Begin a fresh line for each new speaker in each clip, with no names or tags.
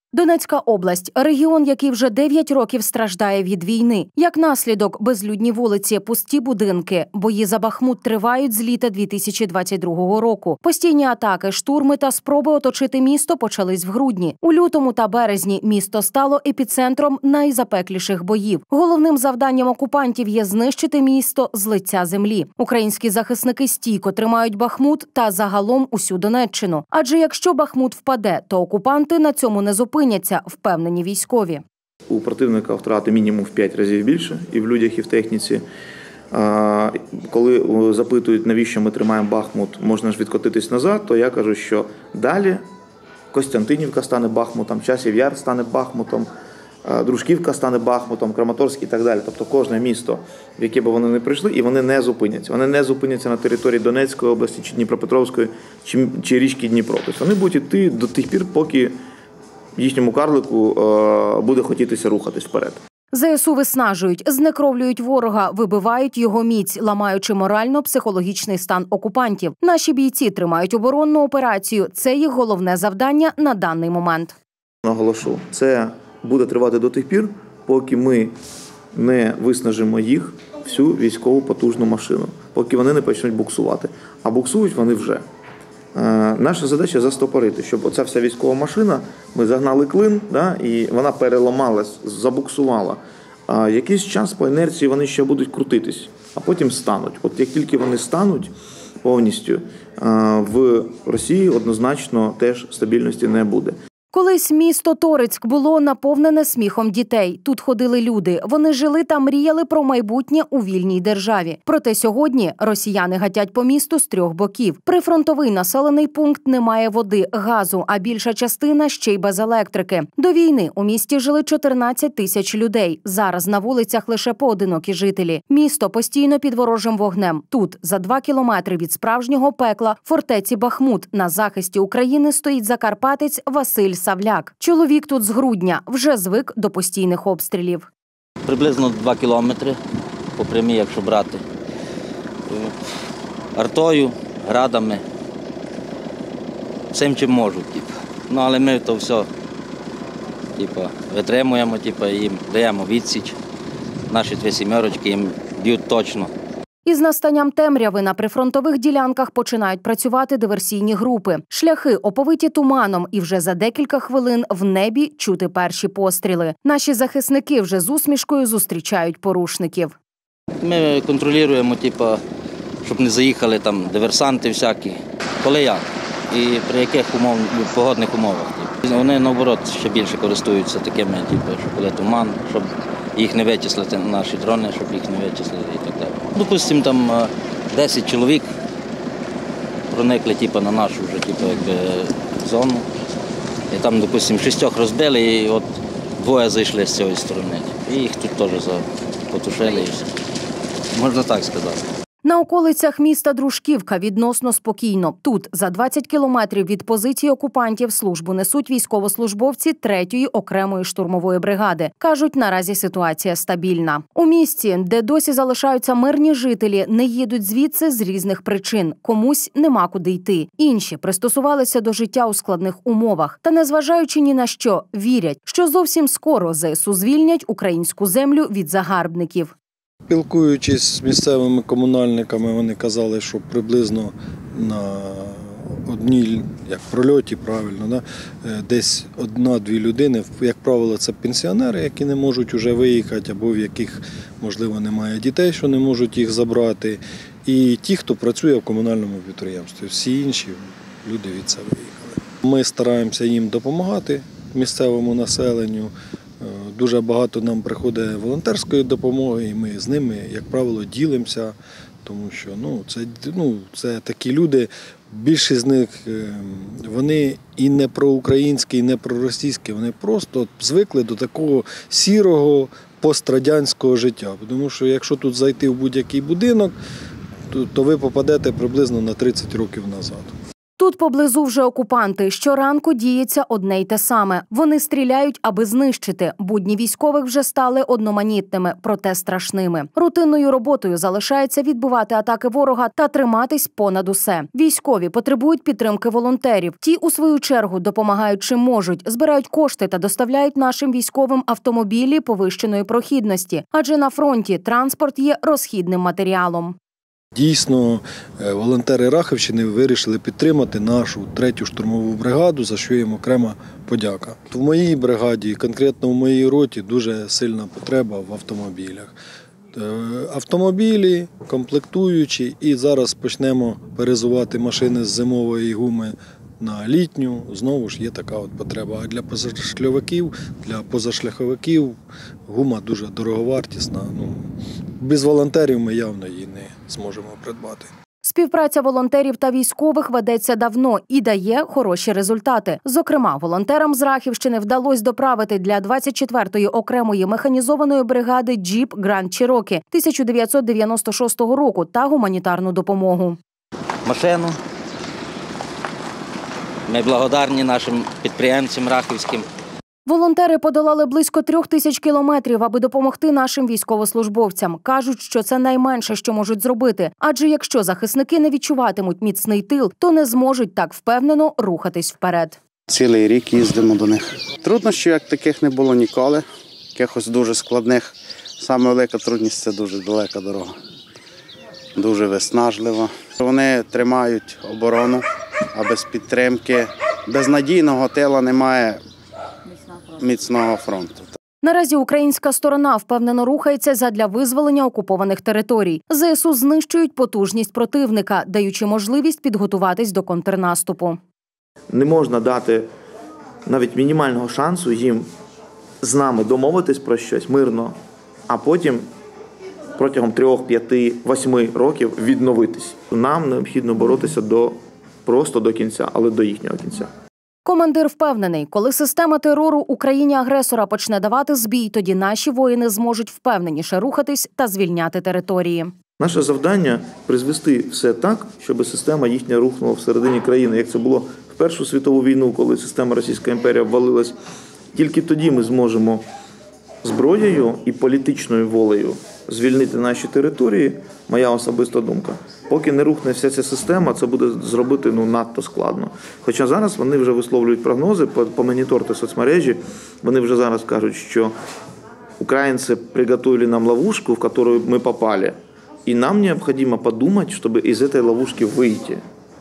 Донецька область – регіон, який вже 9 років страждає від війни. Як наслідок – безлюдні вулиці, пусті будинки. Бої за Бахмут тривають з літа 2022 року. Постійні атаки, штурми та спроби оточити місто почались в грудні. У лютому та березні місто стало епіцентром найзапекліших боїв. Головним завданням окупантів є знищити місто з лиця землі. Українські захисники стійко тримають Бахмут та загалом усю Донеччину. Адже якщо Бахмут впаде, то окупанти на цьому не зупиняться, впевнені військові.
У противника втрати мінімум в 5 разів більше і в людях, і в техніці. Коли запитують, навіщо ми тримаємо Бахмут, можна ж відкотитись назад, то я кажу, що далі Костянтинівка стане Бахмутом, Часів Яр стане Бахмутом, Дружківка стане Бахмутом, Краматорськ і так далі. Тобто кожне місто, в яке б вони не прийшли, і вони не зупиняться. Вони не зупиняться на території Донецької області, чи Дніпропетровської, чи річки Дніпро. Тобто вони будуть йти до тих пір, поки їхньому карлику буде хотітися рухатись вперед.
ЗСУ виснажують, знекровлюють ворога, вибивають його міць, ламаючи морально-психологічний стан окупантів. Наші бійці тримають оборонну операцію. Це їх головне завдання на даний момент.
Наголошу, це буде тривати до тих пір, поки ми не виснажимо їх, всю військову потужну машину, поки вони не почнуть буксувати. А буксують вони вже. Наша задача застопорити, щоб оця вся військова машина, ми загнали клин, і вона переламалась, забуксувала. Якийсь час по інерції вони ще будуть крутитись, а потім стануть. От як тільки вони стануть повністю, в Росії однозначно теж стабільності не буде.
Колись місто Торецьк було наповнене сміхом дітей. Тут ходили люди. Вони жили та мріяли про майбутнє у вільній державі. Проте сьогодні росіяни гатять по місту з 3 боків. Прифронтовий населений пункт не має води, газу, а більша частина ще й без електрики. До війни у місті жили 14 тисяч людей. Зараз на вулицях лише поодинокі жителі. Місто постійно під ворожим вогнем. Тут, за 2 кілометри від справжнього пекла, фортеці Бахмут, на захисті України стоїть закарпатець Василь Савляк. Чоловік тут з грудня, вже звик до постійних обстрілів.
Приблизно 2 кілометри по прямій, якщо брати. Артою, градами, всім чим можуть. Але ми то все витримуємо, їм даємо відсіч. Наші 2 сімерочки їм б'ють точно.
Із настанням темряви на прифронтових ділянках починають працювати диверсійні групи. Шляхи оповиті туманом, і вже за декілька хвилин в небі чути перші постріли. Наші захисники вже з усмішкою зустрічають порушників.
Ми контролюємо, щоб не заїхали там диверсанти всякі. Коли як? І при яких погодних умовах. Вони, наоборот, ще більше користуються такими, що коли туман, щоб їх не вичислити, наші дрони, щоб їх не вичислили і так далі. Допустимо, там 10 чоловік проникли на нашу вже зону. І там, допустимо, 6 розбили, і от 2 зайшли з цієї сторони. І їх тут теж потушили. Можна так сказати.
На околицях міста Дружківка відносно спокійно. Тут, за 20 кілометрів від позиції окупантів, службу несуть військовослужбовці 3-ї окремої штурмової бригади. Кажуть, наразі ситуація стабільна. У місті, де досі залишаються мирні жителі, не їдуть звідси з різних причин. Комусь нема куди йти. Інші пристосувалися до життя у складних умовах. Та незважаючи ні на що, вірять, що зовсім скоро ЗСУ звільнять українську землю від загарбників.
Спілкуючись з місцевими комунальниками, вони казали, що приблизно на одній прольоті, правильно, десь 1-2 людини, як правило, це пенсіонери, які не можуть вже виїхати, або в яких, можливо, немає дітей, що не можуть їх забрати, і ті, хто працює в комунальному підприємстві. Всі інші люди від це виїхали. Ми стараємося їм допомагати, місцевому населенню. Дуже багато нам приходить волонтерської допомоги, і ми з ними, як правило, ділимося, тому що це такі люди, більшість з них, вони і не проукраїнські, і не проросійські, вони просто звикли до такого сірого пострадянського життя. Тому що якщо тут зайти в будь-який будинок, то ви попадете приблизно на 30 років назад.
Тут поблизу вже окупанти. Щоранку діється одне й те саме. Вони стріляють, аби знищити. Будні військових вже стали одноманітними, проте страшними. Рутинною роботою залишається відбивати атаки ворога та триматись понад усе. Військові потребують підтримки волонтерів. Ті, у свою чергу, допомагають чим можуть, збирають кошти та доставляють нашим військовим автомобілі повищеної прохідності. Адже на фронті транспорт є розхідним матеріалом.
Дійсно, волонтери Рахівщини вирішили підтримати нашу 3-ю штурмову бригаду, за що їм окрема подяка. В моїй бригаді, конкретно в моїй роті, дуже сильна потреба в автомобілях. Автомобілі, комплектуючі, і зараз почнемо перезувати машини з зимової гуми на літню. Знову ж є така от потреба. А для позашляховиків гума дуже дороговартісна. Без волонтерів ми явно її не зможемо придбати.
Співпраця волонтерів та військових ведеться давно і дає хороші результати. Зокрема, волонтерам з Рахівщини вдалося доправити для 24-ї окремої механізованої бригади джіп Гранд Чирокі 1996 року та гуманітарну допомогу.
Машину. Ми благодарні нашим підприємцям рахівським.
Волонтери подолали близько 3000 кілометрів, аби допомогти нашим військовослужбовцям. Кажуть, що це найменше, що можуть зробити. Адже якщо захисники не відчуватимуть міцний тил, то не зможуть так впевнено рухатись вперед.
Цілий рік їздимо до них. Труднощів як таких не було ніколи, якихось дуже складних. Саме велика трудність – це дуже далека дорога, дуже виснажлива. Вони тримають оборону, а без підтримки, без надійного тила немає міцного фронту.
Наразі українська сторона впевнено рухається задля визволення окупованих територій. ЗСУ знищують потужність противника, даючи можливість підготуватись до контрнаступу.
Не можна дати навіть мінімального шансу їм з нами домовитись про щось мирно, а потім протягом 3, 5, 8 років відновитись. Нам необхідно боротися просто до кінця, але до їхнього кінця.
Командир впевнений, коли система терору Україні-агресора почне давати збій, тоді наші воїни зможуть впевненіше рухатись та звільняти території.
Наше завдання – призвести все так, щоб система їхня рухнула всередині країни, як це було в Першу світову війну, коли система Російської імперії обвалилась. Тільки тоді ми зможемо зброєю і політичною волею звільнити наші території, моя особиста думка. Поки не рухне вся ця система, це буде зробити надто складно. Хоча зараз вони вже висловлюють прогнози, помоніторте соцмережі, вони вже зараз кажуть, що українці приготували нам ловушку, в яку ми попали, і нам необхідно подумати, щоб із цієї ловушки вийти.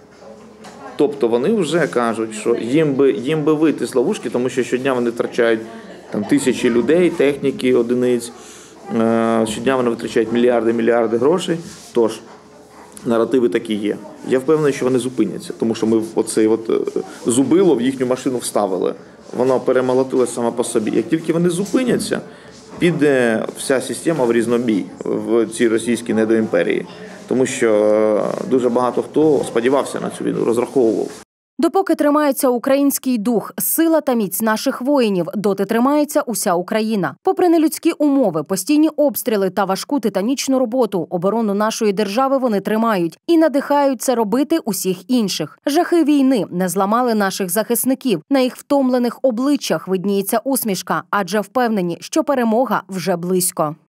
Тобто вони вже кажуть, що їм би вийти з ловушки, тому що щодня вони втрачають тисячі людей, техніки, одиниць, щодня вони витрачають мільярди грошей. Тож, наративи такі є. Я впевнений, що вони зупиняться, тому що ми оцей зубило в їхню машину вставили. Воно перемолотилось саме по собі. Як тільки вони зупиняться, піде вся система в різнобій в цій російській недоімперії. Тому що дуже багато хто сподівався на цю війну, розраховував.
Допоки тримається український дух, сила та міць наших воїнів, доти тримається уся Україна. Попри нелюдські умови, постійні обстріли та важку титанічну роботу, оборону нашої держави вони тримають і надихають це робити усіх інших. Жахи війни не зламали наших захисників. На їх втомлених обличчях видніється усмішка, адже впевнені, що перемога вже близько.